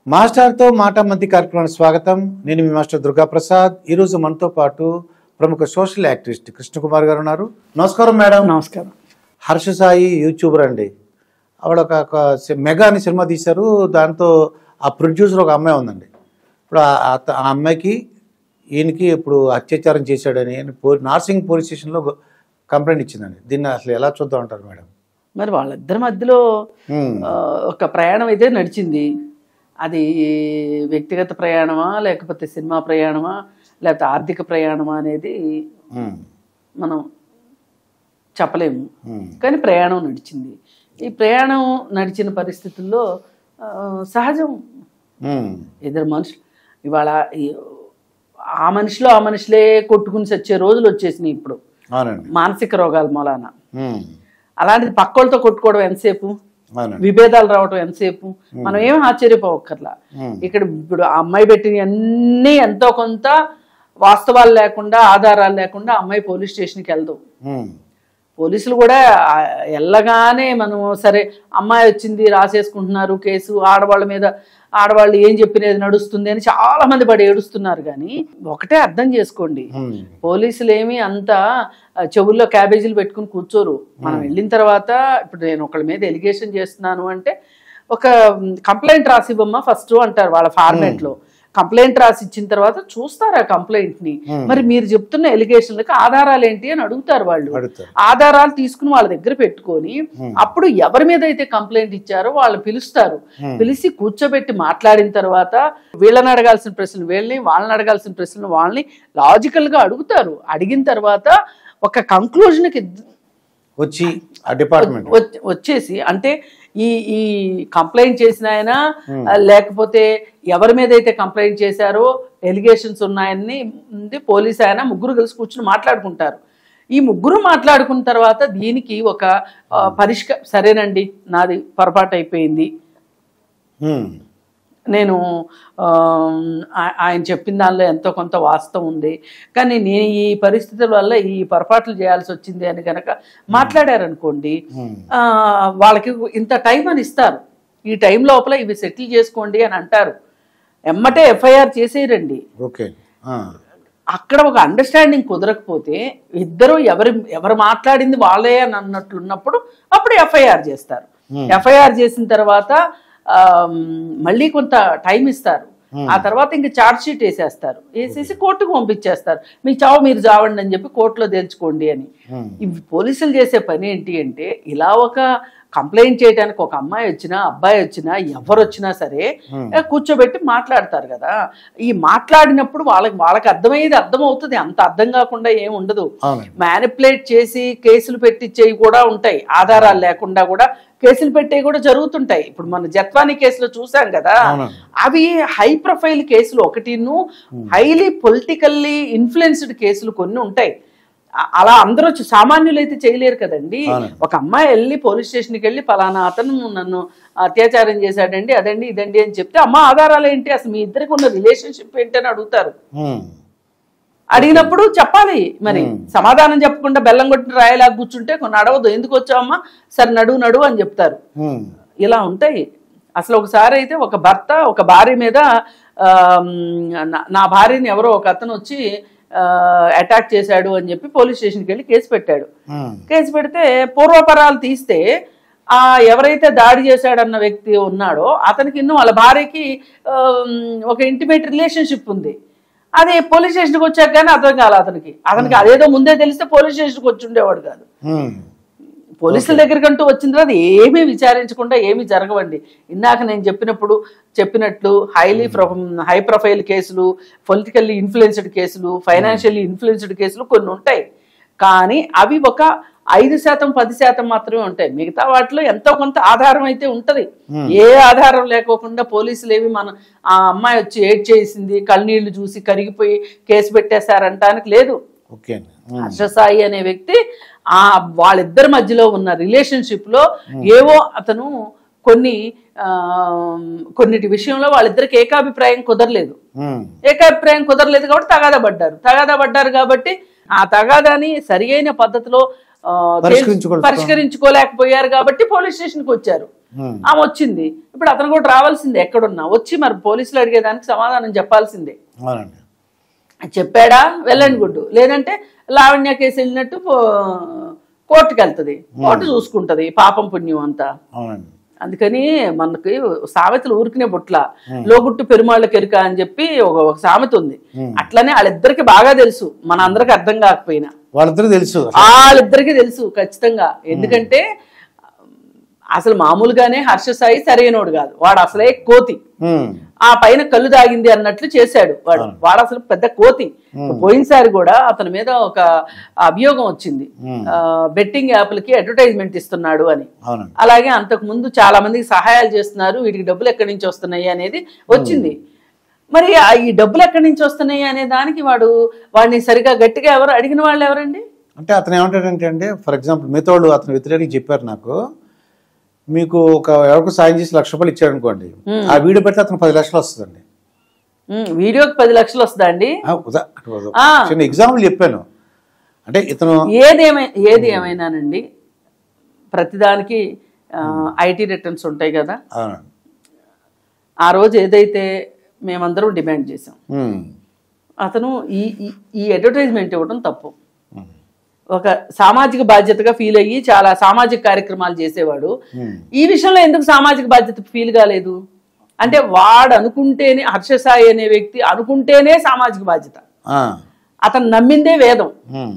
మాస్టర్తో మాట మంతి కార్యక్రమానికి స్వాగతం. నేను మీ మాస్టర్ దుర్గా ప్రసాద్. ఈరోజు మనతో పాటు ప్రముఖ సోషల్ యాక్టివిస్ట్ కృష్ణకుమార్ గారు ఉన్నారు. నమస్కారం మేడం. నమస్కారం. హర్ష సాయి యూట్యూబర్ అండి. ఆవిడ ఒక మెగా అని సినిమా తీశారు. దాంతో ఆ ప్రొడ్యూసర్ ఒక అమ్మాయి ఉందండి. ఇప్పుడు ఆ అమ్మాయికి ఈయనకి ఇప్పుడు అత్యాచారం చేశాడని నార్సింగ్ పోలీస్ స్టేషన్లో కంప్లైంట్ ఇచ్చిందండి. దీన్ని అసలు ఎలా చూద్దాం అంటారు మేడం? మరి వాళ్ళిద్దరి మధ్యలో ఒక ప్రయాణం అయితే నడిచింది. అది వ్యక్తిగత ప్రయాణమా లేకపోతే సినిమా ప్రయాణమా లేకపోతే ఆర్థిక ప్రయాణమా అనేది మనం చెప్పలేము. కానీ ప్రయాణం నడిచింది. ఈ ప్రయాణం నడిచిన పరిస్థితుల్లో సహజం. ఇద్దరు మనుషులు ఇవాళ ఆ మనుషులే కొట్టుకుని చచ్చే రోజులు వచ్చేసినాయి ఇప్పుడు మానసిక రోగాల మూలాన. అలాంటిది పక్కోళ్ళతో కొట్టుకోవడం ఎంతసేపు, విభేదాలు రావటం ఎంతసేపు, మనం ఏం ఆశ్చర్యపోవక్కర్లా. ఇక్కడ ఇప్పుడు ఆ అమ్మాయి పెట్టిన అన్ని ఎంతో కొంత వాస్తవాలు లేకుండా ఆధారాలు లేకుండా అమ్మాయి పోలీస్ స్టేషన్కి వెళ్దాం. పోలీసులు కూడా వెళ్ళగానే మనం సరే అమ్మాయి వచ్చింది రాసేసుకుంటున్నారు కేసు, ఆడవాళ్ళు ఏం చెప్పినది నడుస్తుంది అని చాలా మంది పడి ఏడుస్తున్నారు. కానీ ఒకటే అర్థం చేసుకోండి, పోలీసులు ఏమి అంత చెవుల్లో క్యాబేజీలు పెట్టుకుని కూర్చోరు. మనం వెళ్ళిన తర్వాత ఇప్పుడు నేను ఒకళ్ళ మీద ఎలిగేషన్ చేస్తున్నాను అంటే ఒక కంప్లైంట్ రాసివ్వమ్మా ఫస్ట్ అంటారు వాళ్ళ ఫార్మేట్ లో. కంప్లైంట్ రాసి ఇచ్చిన తర్వాత చూస్తారు ఆ కంప్లైంట్ ని. మరి మీరు చెప్తున్న ఎలిగేషన్లకు ఆధారాలు ఏంటి అని అడుగుతారు వాళ్ళు. ఆధారాలు తీసుకుని వాళ్ళ దగ్గర పెట్టుకొని అప్పుడు ఎవరి మీద అయితే కంప్లైంట్ ఇచ్చారో వాళ్ళు పిలుస్తారు. పిలిచి కూర్చోబెట్టి మాట్లాడిన తర్వాత వీళ్ళని అడగాల్సిన ప్రశ్నలు వీళ్ళని, వాళ్ళని అడగాల్సిన ప్రశ్నలు వాళ్ళని లాజికల్ గా అడుగుతారు. అడిగిన తర్వాత ఒక కంక్లూజన్కి వచ్చేసి అంటే ఈ కంప్లైంట్ చేసిన ఆయన లేకపోతే ఎవరి మీద అయితే కంప్లైంట్ చేశారో ఎలిగేషన్స్ ఉన్నాయని పోలీస్ ఆయన ముగ్గురు కలిసి కూర్చుని మాట్లాడుకుంటారు. ఈ ముగ్గురు మాట్లాడుకున్న తర్వాత దీనికి ఒక సరేనండి నాది పొరపాటు అయిపోయింది, నేను ఆయన చెప్పిన దానిలో ఎంతో కొంత వాస్తవం ఉంది, కానీ నేను ఈ పరిస్థితుల వల్ల ఈ పొరపాట్లు చేయాల్సి వచ్చింది అని కనుక మాట్లాడారనుకోండి, వాళ్ళకి ఇంత టైం అని ఇస్తారు. ఈ టైం లోపల ఇవి సెటిల్ చేసుకోండి అని అంటారు. ఎమ్మటే ఎఫ్ఐఆర్ చేసేయరండి. అక్కడ ఒక అండర్స్టాండింగ్ కుదరకపోతే ఇద్దరు ఎవరు మాట్లాడింది వాళ్ళే అని అన్నట్లున్నప్పుడు అప్పుడు ఎఫ్ఐఆర్ చేస్తారు. ఎఫ్ఐఆర్ చేసిన తర్వాత మళ్ళీ కొంత టైం ఇస్తారు. ఆ తర్వాత ఇంక ఛార్జ్ షీట్ వేసేస్తారు. వేసేసి కోర్టుకు పంపించేస్తారు. మీ చావు మీరు చావండి అని చెప్పి కోర్టులో తేల్చుకోండి అని. ఇవి పోలీసులు చేసే పని ఏంటి అంటే ఇలా ఒక కంప్లైంట్ చేయడానికి ఒక అమ్మాయి వచ్చినా అబ్బాయి వచ్చినా ఎవరు వచ్చినా సరే కూర్చోబెట్టి మాట్లాడతారు కదా. ఈ మాట్లాడినప్పుడు వాళ్ళకి అర్థమయ్యేది అర్థమవుతుంది. అంత అర్థం కాకుండా ఏం ఉండదు. మ్యానిపులేట్ చేసి కేసులు పెట్టించేవి కూడా ఉంటాయి. ఆధారాలు లేకుండా కూడా కేసులు పెట్టేవి కూడా జరుగుతుంటాయి. ఇప్పుడు మన జత్వానీ కేసులో చూసాం కదా, అవి హై ప్రొఫైల్ కేసులు ఒకటిను హైలీ పొలిటికల్లీ ఇన్ఫ్లుయెన్స్డ్ కేసులు కొన్ని ఉంటాయి. అలా అందరూ సామాన్యులు అయితే చేయలేరు కదండి. ఒక అమ్మాయి వెళ్ళి పోలీస్ స్టేషన్కి వెళ్ళి పలానా అతను నన్ను అత్యాచారం చేశాడండి, అదండి ఇదండి అని చెప్తే అమ్మ ఆధారాలు ఏంటి, అసలు మీ ఇద్దరికి ఉన్న రిలేషన్షిప్ ఏంటి అని అడుగుతారు. అడిగినప్పుడు చెప్పాలి. మరి సమాధానం చెప్పకుండా బెల్లం కొట్టిన రాయలా కూర్చుంటే కొన్ని అడవదు. ఎందుకు వచ్చావమ్మా, సరే నడువు అని చెప్తారు. ఇలా ఉంటాయి. అసలు ఒకసారి అయితే ఒక భర్త ఒక భార్య మీద నా భార్యని ఎవరో ఒక అతను వచ్చి అటాక్ చేశాడు అని చెప్పి పోలీస్ స్టేషన్కి వెళ్ళి కేసు పెట్టాడు. కేసు పెడితే పూర్వపరాలు తీస్తే ఎవరైతే దాడి చేశాడన్న వ్యక్తి ఉన్నాడో అతనికి ఇన్ను వాళ్ళ భార్యకి ఒక ఇంటిమేట్ రిలేషన్షిప్ ఉంది. అది పోలీస్ స్టేషన్కి వచ్చాక కానీ అర్థం కాదు అతనికి అదేదో ముందే తెలిస్తే పోలీస్ స్టేషన్కి వచ్చి ఉండేవాడు కాదు. పోలీసుల దగ్గరకంటూ వచ్చిన తర్వాత ఏమీ విచారించకుండా ఏమీ జరగవండి. ఇందాక నేను చెప్పినట్లు హై ప్రొఫైల్ కేసులు, పొలిటికల్లీ ఇన్ఫ్లుయెన్స్డ్ కేసులు, ఫైనాన్షియల్లీ ఇన్ఫ్లుయెన్స్డ్ కేసులు కొన్ని ఉంటాయి. కానీ అవి ఒక 5% 10% మాత్రమే ఉంటాయి. మిగతా వాటిలో ఎంతో కొంత ఆధారం అయితే ఉంటది. ఏ ఆధారం లేకోకుండా పోలీసులు ఏమి ఆ అమ్మాయి వచ్చి ఏడ్ చేసింది కళ్ళనీళ్లు చూసి కరిగిపోయి కేసు పెట్టేశారంటానికి లేదు. హర్ష సాయి అనే వ్యక్తి వాళ్ళిద్దరి మధ్యలో ఉన్న రిలేషన్షిప్ లో ఏవో అతను కొన్నిటి విషయంలో వాళ్ళిద్దరికి ఏకాభిప్రాయం కుదరలేదు కాబట్టి తగాదా పడ్డారు కాబట్టి ఆ తగాదాని సరి అయిన పద్ధతిలో పరిష్కరించుకోలేకపోయారు కాబట్టి పోలీస్ స్టేషన్కి వచ్చారు. ఆమె వచ్చింది. ఇప్పుడు అతను కూడా రావాల్సిందే, ఎక్కడున్నా వచ్చి మరి పోలీసులు అడిగేదానికి సమాధానం చెప్పాల్సిందే. అవునండి. చెప్పాడా వెళ్ళండి గుడ్డు, లేదంటే లావణ్య కేసు వెళ్ళినట్టు కోర్టుకు వెళ్తుంది, కోర్టు చూసుకుంటది పాపం పుణ్యం అంతా. అవునండి. అందుకని మనకి సామెతలు ఊరికినే బుట్ల, లోగుట్టు పెరుమాళ్ళ కెరుక అని చెప్పి ఒక సామెత ఉంది. అట్లనే వాళ్ళిద్దరికి బాగా తెలుసు, మన అందరికి అర్థం కాకపోయినా వాళ్ళిద్దరికి తెలుసు ఖచ్చితంగా. ఎందుకంటే అసలు మామూలుగానే హర్ష సాయి సరైనోడు కాదు, వాడు అసలే కోతి. ఆ పైన కళ్ళు దాగింది అన్నట్లు చేశాడు వాడు అసలు పెద్ద కోతి. పోయినసారి కూడా అతని మీద ఒక అభియోగం వచ్చింది, బెట్టింగ్ యాప్లకి అడ్వర్టైజ్మెంట్ ఇస్తున్నాడు అని. అలాగే అంతకు ముందు చాలా మందికి సహాయాలు చేస్తున్నారు, వీటికి డబ్బులు ఎక్కడి నుంచి వస్తున్నాయి అనేది వచ్చింది. మరి ఈ డబ్బులు ఎక్కడి నుంచి వస్తున్నాయి అనే దానికి వాడిని సరిగా గట్టిగా ఎవరు అడిగిన వాళ్ళు ఎవరండి? అంటే అతను ఏమంటాడంటే అండి, ఫర్ ఎగ్జాంపుల్ మిగతాడు అతను వ్యతిరేకంగా చెప్పారు నాకు, మీకు ఎవరికి సాయం చేసి ₹1,00,000 ఇచ్చాడు అనుకోండి, ఆ వీడియో పెడితే అతను 10 లక్షలు వస్తుందండి. వీడియోకి 10 లక్షలు వస్తుందా అండి? చిన్న ఎగ్జాంపుల్ చెప్పాను. అంటే ఇతను ఏది ఏమైనానండి, ప్రతిదానికి ఐటీ రిటర్న్స్ ఉంటాయి కదా. ఆ రోజు ఏదైతే మేమందరం డిమాండ్ చేసాం, అతను ఈ అడ్వర్టైజ్మెంట్ ఇవ్వడం తప్పు. ఒక సామాజిక బాధ్యతగా ఫీల్ అయ్యి చాలా సామాజిక కార్యక్రమాలు చేసేవాడు. ఈ విషయంలో ఎందుకు సామాజిక బాధ్యత ఫీల్ కాలేదు అంటే, వాడు అనుకుంటేనే, హర్ష సాయి అనే వ్యక్తి అనుకుంటేనే సామాజిక బాధ్యత. అతను నమ్మిందే వేదం,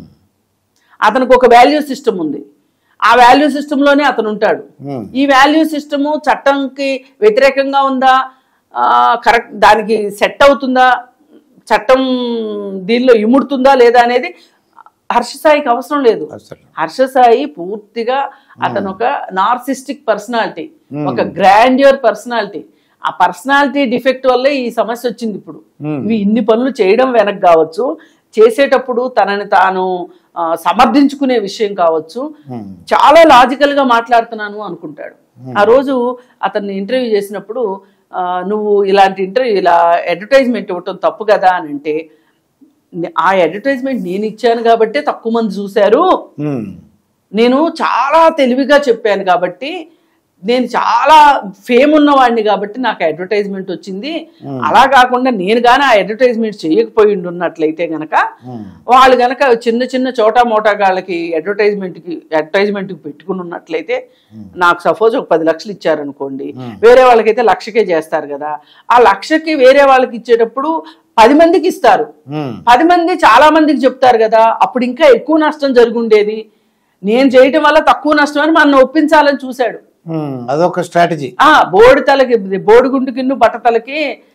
అతనికి ఒక వాల్యూ సిస్టమ్ ఉంది, ఆ వాల్యూ సిస్టంలోనే అతను ఉంటాడు. ఈ వాల్యూ సిస్టము చట్టంకి వ్యతిరేకంగా ఉందా, కరెక్ట్ దానికి సెట్ అవుతుందా, చట్టం దీనిలో ఇముడుతుందా లేదా అనేది హర్ష సాయికి అవసరం లేదు. హర్ష సాయి పూర్తిగా అతను ఒక నార్సిస్టిక్ పర్సనాలిటీ, ఒక గ్రాండ్యూర్ పర్సనాలిటీ. ఆ పర్సనాలిటీ డిఫెక్ట్ వల్లే ఈ సమస్య వచ్చింది. ఇప్పుడు ఇవి ఇన్ని పనులు చేయడం వెనక కావచ్చు, చేసేటప్పుడు తనని తాను సమర్థించుకునే విషయం కావచ్చు, చాలా లాజికల్ గా మాట్లాడుతున్నాను అనుకుంటాడు. ఆ రోజు అతన్ని ఇంటర్వ్యూ చేసినప్పుడు, నువ్వు ఇలాంటి ఇంటర్వ్యూ ఇలా అడ్వర్టైజ్మెంట్ ఇవ్వటం తప్పు కదా అని అంటే, ఆ అడ్వర్టైజ్మెంట్ నేను ఇచ్చాను కాబట్టి తక్కువ మంది చూశారు, నేను చాలా తెలివిగా చెప్పాను కాబట్టి, నేను చాలా ఫేమ్ ఉన్నవాడిని కాబట్టి నాకు అడ్వర్టైజ్మెంట్ వచ్చింది. అలా కాకుండా నేను గానీ ఆ అడ్వర్టైజ్మెంట్ చేయకపోయి ఉన్నట్లయితే గనక, వాళ్ళు గనక చిన్న చిన్న చోటా మోటా గాళ్ళకి అడ్వర్టైజ్మెంట్కి పెట్టుకుని ఉన్నట్లయితే, నాకు సపోజ్ ఒక 10 లక్షలు ఇచ్చారనుకోండి, వేరే వాళ్ళకైతే 1,00,000కే చేస్తారు కదా. ఆ 1,00,000కి వేరే వాళ్ళకి ఇచ్చేటప్పుడు 10 మందికి ఇస్తారు, 10 మంది చాలా మందికి చెప్తారు కదా, అప్పుడు ఇంకా ఎక్కువ నష్టం జరుగుండేది. నేను చేయటం వల్ల తక్కువ నష్టం అని మనం ఒప్పించాలని చూశాడు. అదొక స్ట్రాటజీ. బోర్డు తలకి బోడిగుండు కిన్ను బట్ట తలకి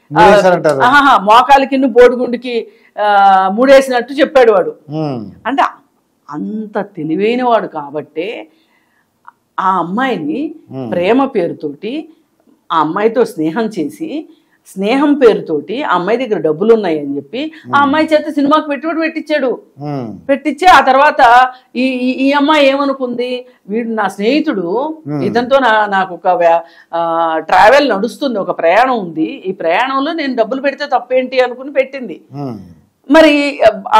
మోకాలి కిన్ను బోడిగుండుకి మూడేసినట్టు చెప్పాడు వాడు. అంటే అంత తెలివైన వాడు కాబట్టే ఆ అమ్మాయిని ప్రేమ పేరుతోటి ఆ అమ్మాయితో స్నేహం చేసి, స్నేహం పేరుతోటి ఆ అమ్మాయి దగ్గర డబ్బులు ఉన్నాయి అని చెప్పి ఆ అమ్మాయి చేత సినిమాకి పెట్టుబడి పెట్టించి ఆ తర్వాత ఈ అమ్మాయి ఏమనుకుంది, వీడు నా స్నేహితుడు, ఇతనితో నాకు ఒక ట్రావెల్ నడుస్తుంది, ఒక ప్రయాణం ఉంది, ఈ ప్రయాణంలో నేను డబ్బులు పెడితే తప్పేంటి అనుకుని పెట్టింది. మరి ఆ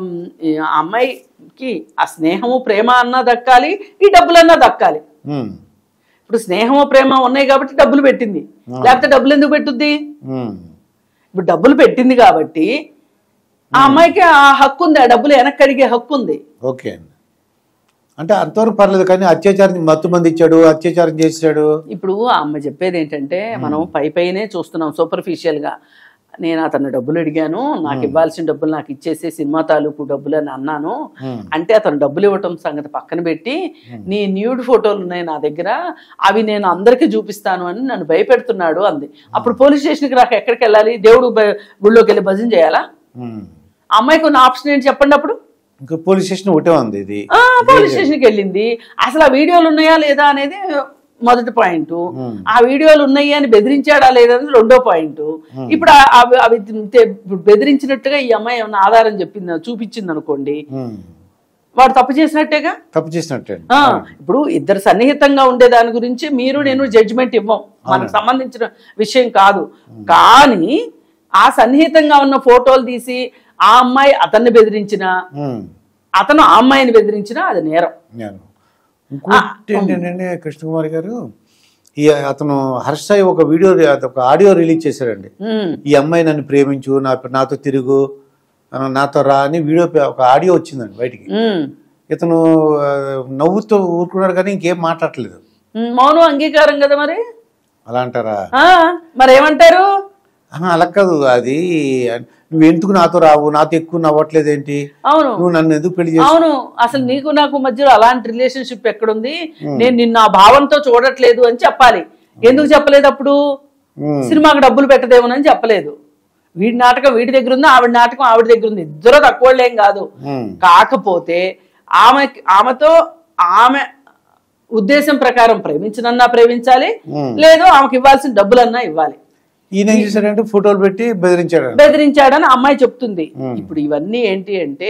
అమ్మాయికి ఆ స్నేహము ప్రేమ అన్నా దక్కాలి, ఈ డబ్బులన్నా దక్కాలి. ఇప్పుడు స్నేహము ప్రేమ ఉన్నాయి కాబట్టి డబ్బులు పెట్టింది, లేకపోతే డబ్బులు ఎందుకు పెట్టుద్ది? ఇప్పుడు డబ్బులు పెట్టింది కాబట్టి ఆ అమ్మాయికి ఆ హక్కు ఉంది, ఆ డబ్బులు వెనక్కి అడిగే హక్కు ఉంది. ఓకే, అంటే అంతవరకు పర్లేదు. కానీ అత్యాచారం మత్తు మంది ఇచ్చాడు, అత్యాచారం చేశాడు. ఇప్పుడు ఆ అమ్మాయి చెప్పేది ఏంటంటే, మనం పైనే చూస్తున్నాం సూపర్ఫిషియల్ గా. నేను అతను డబ్బులు అడిగాను, నాకు ఇవ్వాల్సిన డబ్బులు నాకు ఇచ్చేసి సినిమా తాలూకు డబ్బులు అని అన్నాను. అంటే అతను డబ్బులు ఇవ్వటం సంగతి పక్కన పెట్టి, నీ న్యూడ్ ఫోటోలు ఉన్నాయి నా దగ్గర, అవి నేను అందరికీ చూపిస్తాను అని నన్ను భయపెడుతున్నాడు అంది. అప్పుడు పోలీస్ స్టేషన్కి నాకు ఎక్కడికి వెళ్ళాలి? దేవుడు గుళ్ళోకి వెళ్ళి భజన చేయాలా? అమ్మాయికి ఉన్న ఆప్షన్ ఏంటి చెప్పండి? అప్పుడు పోలీస్ స్టేషన్ ఒకటే ఉంది, ఇది పోలీస్ స్టేషన్కి వెళ్ళింది. అసలు ఆ వీడియోలు ఉన్నాయా లేదా అనేది మొదటి పాయింట్. ఆ వీడియోలు ఉన్నాయి అని బెదిరించాడా లేదని రెండో పాయింట్. ఇప్పుడు అవి బెదిరించినట్టుగా ఈ అమ్మాయి ఏమన్నా ఆధారం చూపించింది అనుకోండి, వాడు తప్పు చేసినట్టేగా. ఇప్పుడు ఇద్దరు సన్నిహితంగా ఉండే దాని గురించి మీరు నేను జడ్జిమెంట్ ఇవ్వం, మనకు సంబంధించిన విషయం కాదు. కానీ ఆ సన్నిహితంగా ఉన్న ఫోటోలు తీసి ఆ అమ్మాయి అతన్ని బెదిరించినా, అతను ఆ అమ్మాయిని బెదిరించినా అది నేరం. ఇంకోటి ఏంటంటే కృష్ణకుమారి గారు, అతను హర్ష సాయి ఒక వీడియో ఒక ఆడియో రిలీజ్ చేశాడండి. ఈ అమ్మాయి నన్ను ప్రేమించు, నాతో తిరుగు, నాతో రా అని వీడియో ఒక ఆడియో వచ్చిందండి బయటికి. ఇతను నవ్వుతూ ఊరుకున్నాడు కానీ ఇంకేం మాట్లాడలేదు. మౌనం అంగీకారం కదా మరి, అలా అంటారా? మరి ఏమంటారు? అలా కాదు, అది నువ్వు ఎందుకు నాతో రావు, నాతో ఎక్కువ నవ్వట్లేదు ఏంటి, అవును నువ్వు నన్ను ఎందుకు పెళ్లి చేస్తావు? అవును, అసలు నీకు నాకు మధ్యలో అలాంటి రిలేషన్షిప్ ఎక్కడుంది, నేను నిన్న ఆ భావంతో చూడట్లేదు అని చెప్పాలి. ఎందుకు చెప్పలేదు అప్పుడు? సినిమాకి డబ్బులు పెట్టదేమోనని చెప్పలేదు. వీడి నాటకం వీడి దగ్గర ఉంది, ఆవిడ నాటకం ఆవిడ దగ్గర ఉంది, ఇద్దరు తక్కువలేం కాదు. కాకపోతే ఆమెతో ఆమె ఉద్దేశం ప్రకారం ప్రేమించనన్నా ప్రేమించాలి, లేదు ఆమెకి ఇవ్వాల్సిన డబ్బులన్నా ఇవ్వాలి. ఈయన ఏం చేశాడంటే ఫోటోలు పెట్టి బెదిరించాడని అమ్మాయి చెప్తుంది. ఇప్పుడు ఇవన్నీ ఏంటి అంటే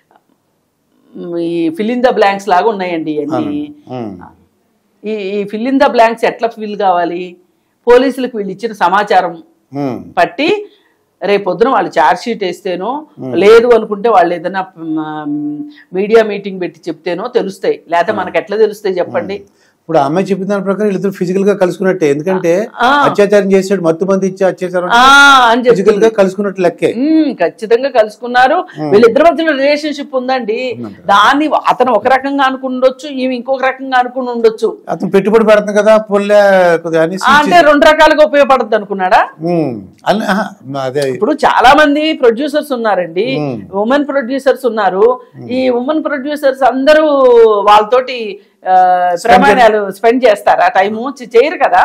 ఈ ఫిల్ ఇన్ ద బ్లాంక్స్ లాగా ఉన్నాయండి ఇవన్నీ. ఈ ఫిల్ ఇన్ ద బ్లాంక్స్ ఎట్లా ఫిల్ కావాలి? పోలీసులకు వీళ్ళు ఇచ్చిన సమాచారం పట్టి రేపొద్దున వాళ్ళు ఛార్జ్ షీట్ వేస్తేనో, లేదు అనుకుంటే వాళ్ళు ఏదైనా మీడియా మీటింగ్ పెట్టి చెప్తేనో తెలుస్తాయి. లేకపోతే మనకు ఎట్లా తెలుస్తాయి చెప్పండి? ఇప్పుడు అమ్మాయి చెప్పిన దాని ప్రకారం వీళ్ళిద్దరు ఫిజికల్ గా కలుసుకున్నట్టే, ఎందుకంటే అత్యాచారం చేసాడు, మత్తు మంది ఇచ్చి అత్యాచారం ఫిజికల్ గా కలుసుకున్నట్టు లెక్కే. ఖచ్చితంగా కలుసుకున్నారు. వీళ్ళిద్దరి మధ్యలో రిలేషన్షిప్ ఉందండి. దాన్ని అతను ఒక రకంగా అనుకుండొచ్చు, ఈమె ఇంకొక రకంగా అనుకుని ఉండొచ్చు. అతను పెట్టుబడి పెడుతుంది కదా పొల్లే అంటే రెండు రకాలుగా ఉపయోగపడుతుంది అనుకున్నాడా? అదే ఇప్పుడు చాలా మంది ప్రొడ్యూసర్స్ ఉన్నారండి, ఉమెన్ ప్రొడ్యూసర్స్ ఉన్నారు. ఈ ఉమెన్ ప్రొడ్యూసర్స్ అందరూ వాళ్ళతోటి ప్రమాణాలు స్పెండ్ చేస్తారా? టైము చేయరు కదా.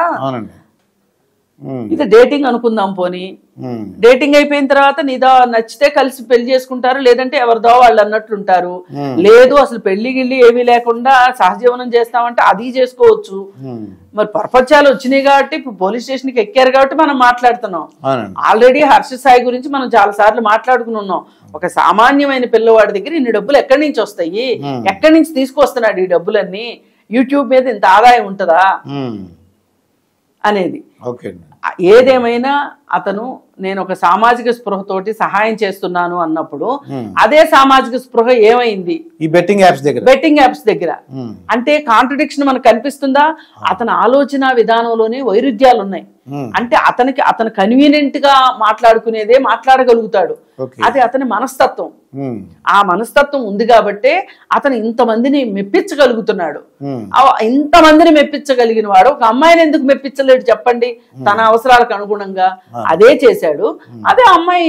ఇది డేటింగ్ అనుకుందాం పోనీ, డేటింగ్ అయిపోయిన తర్వాత నీదో నచ్చితే కలిసి పెళ్లి చేసుకుంటారు, లేదంటే ఎవరిదో వాళ్ళు అన్నట్లుంటారు. లేదు అసలు పెళ్లి గిళ్ళి ఏమీ లేకుండా సహజీవనం చేస్తామంటే అది చేసుకోవచ్చు. మరి ప్రపంచాలు వచ్చినాయి కాబట్టి ఇప్పుడు పోలీస్ స్టేషన్ కి ఎక్కారు కాబట్టి మనం మాట్లాడుతున్నాం. ఆల్రెడీ హర్ష సాయి గురించి మనం చాలా సార్లు మాట్లాడుకుని ఉన్నాం. ఒక సామాన్యమైన పిల్లవాడి దగ్గర ఇన్ని డబ్బులు ఎక్కడి నుంచి వస్తాయి, ఎక్కడి నుంచి తీసుకొస్తున్నాడు ఈ డబ్బులన్నీ, యూట్యూబ్ మీద ఇంత ఆదాయం ఉంటుందా అనేది. ఏదేమైనా అతను నేను ఒక సామాజిక స్పృహతోటి సహాయం చేస్తున్నాను అన్నప్పుడు అదే సామాజిక స్పృహ ఏమైంది ఈ బెట్టింగ్ యాప్స్ దగ్గర? అంటే కాంట్రడిక్షన్ మనకు కనిపిస్తుందా? అతని ఆలోచన విధానంలోనే వైరుధ్యాలు ఉన్నాయి. అంటే అతను కన్వీనియంట్ గా మాట్లాడుకునేదే మాట్లాడగలుగుతాడు. అది అతని మనస్తత్వం. ఆ మనస్తత్వం ఉంది కాబట్టే అతను ఇంతమందిని మెప్పించగలుగుతున్నాడు. ఇంతమందిని మెప్పించగలిగిన వాడు ఒక అమ్మాయిని ఎందుకు మెప్పించలేడు చెప్పండి? తన అవసరాలకు అనుగుణంగా అదే చేశాడు. అదే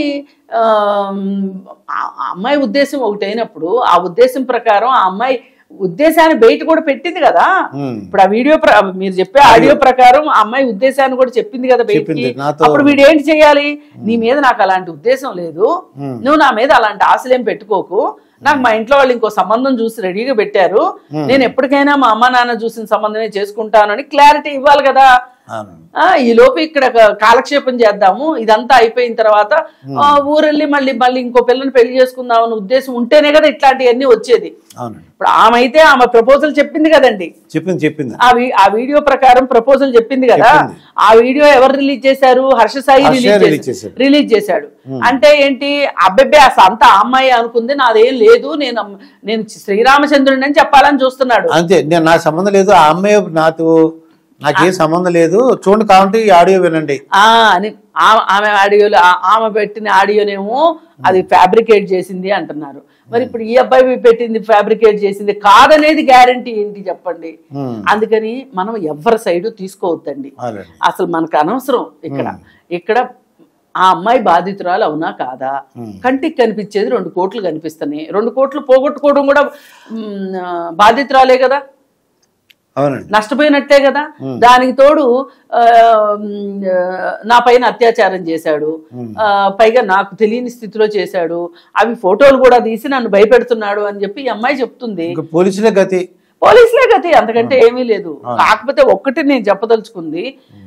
అమ్మాయి ఉద్దేశం ఒకటైనప్పుడు ఆ ఉద్దేశం ప్రకారం ఆ అమ్మాయి ఉద్దేశాన్ని బయట కూడా పెట్టింది కదా. ఇప్పుడు ఆ వీడియో మీరు చెప్పే ఆడియో ప్రకారం ఆ అమ్మాయి ఉద్దేశాన్ని కూడా చెప్పింది కదా బయటికి. అప్పుడు వీడు ఏంటి చేయాలి? నీ మీద నాకు అలాంటి ఉద్దేశం లేదు, నువ్వు నా మీద అలాంటి ఆశలేం పెట్టుకోకు, నాకు మా ఇంట్లో వాళ్ళు ఇంకో సంబంధం చూసి రెడీగా పెట్టారు, నేను ఎప్పటికైనా మా అమ్మ నాన్న చూసిన సంబంధమే చేసుకుంటాను అని క్లారిటీ ఇవ్వాలి కదా. ఈ లోపు ఇక్కడ కాలక్షేపం చేద్దాము, ఇదంతా అయిపోయిన తర్వాత ఊరెళ్ళి మళ్ళీ ఇంకో పిల్లని పెళ్లి చేసుకుందాం అనే ఉద్దేశం ఉంటేనే కదా ఇట్లాంటివన్నీ వచ్చేది. ఇప్పుడు ఆమె ప్రపోజల్ చెప్పింది కదండి, చెప్పింది ఆ వీడియో ప్రకారం ప్రపోజల్ చెప్పింది కదా. ఆ వీడియో ఎవరు రిలీజ్ చేశారు? హర్ష సాయి రిలీజ్ చేశాడు. అంటే ఏంటి? అబ్బెబ్బే అసలు అంతా అమ్మాయి అనుకుంది, నాదేం లేదు, నేను శ్రీరామచంద్రుడిని అని చెప్పాలని చూస్తున్నాడు. అంతే, నా సంబంధం లేదు, ఆ అమ్మాయి నాకేం సంబంధం లేదు, చూడండి కావాలంటే ఈ ఆడియో వినండి అని ఆమె పెట్టిన ఆడియోనేమో అది ఫ్యాబ్రికేట్ చేసింది అంటున్నారు. మరి ఇప్పుడు ఈ అబ్బాయి పెట్టింది ఫ్యాబ్రికేట్ చేసింది కాదనేది గ్యారంటీ ఏంటి చెప్పండి? అందుకని మనం ఎవరి సైడు తీసుకోవద్దండి. అసలు మనకు అనవసరం. ఇక్కడ ఆ అమ్మాయి బాధితురాలు అవునా కాదా? కంటికి కనిపించేది 2 కోట్లు కనిపిస్తున్నాయి. 2 కోట్లు పోగొట్టుకోవడం కూడా బాధితురాలే కదా, నష్టపోయినట్టే కదా. దానికి తోడు నా పైన అత్యాచారం చేశాడు, పైగా నాకు తెలియని స్థితిలో చేశాడు, అవి ఫోటోలు కూడా తీసి నన్ను భయపెడుతున్నాడు అని చెప్పి ఈ అమ్మాయి చెప్తుంది. పోలీసులే గతి, అంతకంటే ఏమీ లేదు. కాకపోతే ఒక్కటి నేను చెప్పదలుచుకుంది,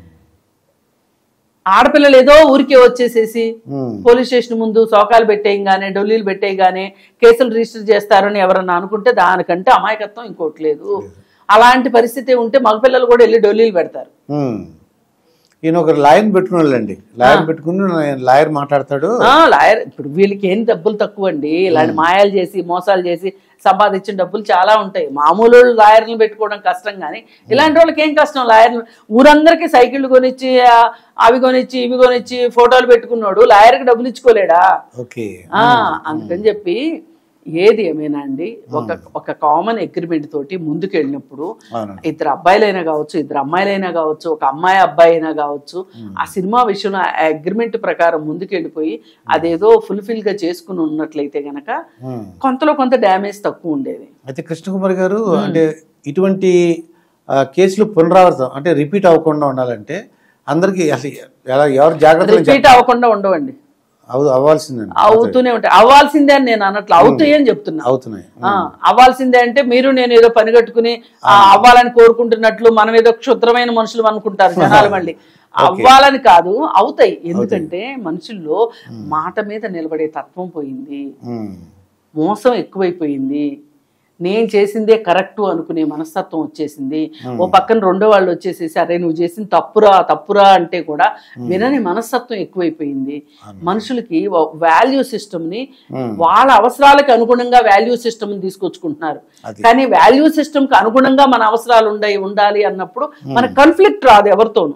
ఆడపిల్లలు ఏదో ఊరికే వచ్చేసేసి పోలీస్ స్టేషన్ ముందు సోకాలు పెట్టేయగానే డొల్లీలు పెట్టేయగానే కేసులు రిజిస్టర్ చేస్తారని ఎవరన్నా అనుకుంటే దానికంటే అమాయకత్వం ఇంకోటి లేదు. అలాంటి పరిస్థితి ఉంటే మగపిల్లలు కూడా వెళ్ళి డొల్లీలు పెడతారు. ఈయన ఒక లాయర్ పెట్టుకుని వాళ్ళండి, లాయర్ పెట్టుకుని లాయర్ మాట్లాడతాడు. లాయర్ ఇప్పుడు వీళ్ళకి ఏం డబ్బులు తక్కువ అండి, ఇలాంటి మాయాలు చేసి మోసాలు చేసి సంపాదించిన డబ్బులు చాలా ఉంటాయి. మామూలు లాయర్లను పెట్టుకోవడం కష్టం, కానీ ఇలాంటి వాళ్ళకి ఏం కష్టం? లాయర్లు ఊరందరికీ సైకిళ్ళు కొనిచ్చి అవి కొనిచ్చి ఇవి కొనిచ్చి ఫోటోలు పెట్టుకున్నాడు, లాయర్కి డబ్బులు ఇచ్చుకోలేడా? అందుకని చెప్పి ఏది ఏమైనా అండి, ఒక కామన్ అగ్రిమెంట్ తోటి ముందుకు వెళ్ళినప్పుడు ఇద్దరు అబ్బాయిలైనా కావచ్చు, ఇద్దరు అమ్మాయిలైనా కావచ్చు, ఒక అమ్మాయి అబ్బాయి అయినా కావచ్చు, ఆ సినిమా విషయంలో అగ్రిమెంట్ ప్రకారం ముందుకు వెళ్ళిపోయి అదేదో ఫుల్ఫిల్ గా చేసుకుని ఉన్నట్లయితే గనక కొంతలో కొంత డ్యామేజ్ తక్కువ ఉండేది. అయితే కృష్ణకుమార్ గారు, అంటే ఇటువంటి కేసులు పునరావృతం అంటే రిపీట్ అవ్వకుండా ఉండాలంటే అందరికి అసలు ఎవరు జాగ్రత్త రిపీట్ అవ్వకుండా ఉండవండి, అవ్వాల్సిందండి, అవుతూనే ఉంటాయి. అవ్వాల్సిందే అని నేను అన్నట్లు అవుతాయి అని చెప్తున్నా. అవుతున్నాయి. అవ్వాల్సిందే అంటే మీరు నేను ఏదో పని కట్టుకుని అవ్వాలని కోరుకుంటున్నట్లు మనం ఏదో క్షుద్రమైన మనుషులు అనుకుంటారు జనాలు. మళ్ళీ అవ్వాలని కాదు, అవుతాయి. ఎందుకంటే మనుషుల్లో మాట మీద నిలబడే తత్వం పోయింది, మోసం ఎక్కువైపోయింది, నేను చేసిందే కరెక్ట్ అనుకునే మనస్తత్వం వచ్చేసింది. ఓ పక్కన రెండో వాళ్ళు వచ్చేసేసి అరే నువ్వు చేసింది తప్పురా అంటే కూడా వినని మనస్తత్వం ఎక్కువైపోయింది. మనుషులకి వాల్యూ సిస్టమ్ ని వాళ్ళ అవసరాలకు అనుగుణంగా వాల్యూ సిస్టమ్ ని తీసుకొచ్చుకుంటున్నారు. కానీ వాల్యూ సిస్టమ్ కి అనుగుణంగా మన అవసరాలు ఉండాలి అన్నప్పుడు మన కాన్ఫ్లిక్ట్ రాదు ఎవరితోనూ.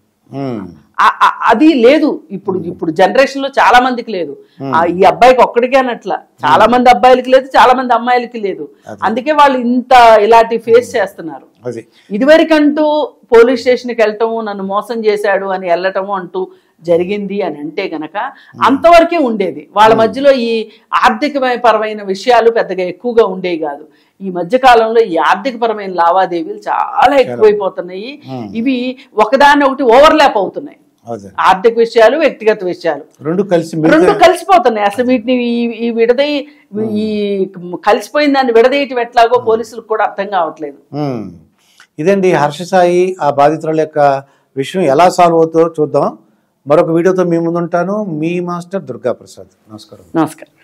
అది లేదు ఇప్పుడు జనరేషన్ లో చాలా మందికి లేదు. ఈ అబ్బాయికి ఒక్కడికే అన్నట్ల చాలా మంది అబ్బాయిలకి లేదు, చాలా మంది అమ్మాయిలకి లేదు. అందుకే వాళ్ళు ఇలాంటి ఫేస్ చేస్తున్నారు. ఇదివరకంటూ పోలీస్ స్టేషన్కి వెళ్ళటము, నన్ను మోసం చేశాడు అని వెళ్ళటము అంటూ జరిగింది అని అంటే గనక అంతవరకే ఉండేది. వాళ్ళ మధ్యలో ఈ ఆర్థికపరమైన విషయాలు పెద్దగా ఎక్కువగా ఉండేవి కాదు. ఈ మధ్య కాలంలో ఈ ఆర్థికపరమైన లావాదేవీలు చాలా ఎక్కువైపోతున్నాయి. ఇవి ఒకదాన్ని ఒకటి ఓవర్లాప్ అవుతున్నాయి. ఆర్థిక విషయాలు, వ్యక్తిగత విషయాలు రెండు కలిసిపోతున్నాయి. అసలు వీటిని ఈ కలిసిపోయిన దాన్ని విడదీయటం ఎట్లాగో పోలీసులకు కూడా అర్థం కావట్లేదు. ఇదండి హర్ష సాయి ఆ బాధితుల యొక్క విషయం ఎలా సాల్వ్ అవుతుందో చూద్దాం. మరొక వీడియోతో మీ ముందుంటాను. మీ మాస్టర్ దుర్గా ప్రసాద్. నమస్కారం.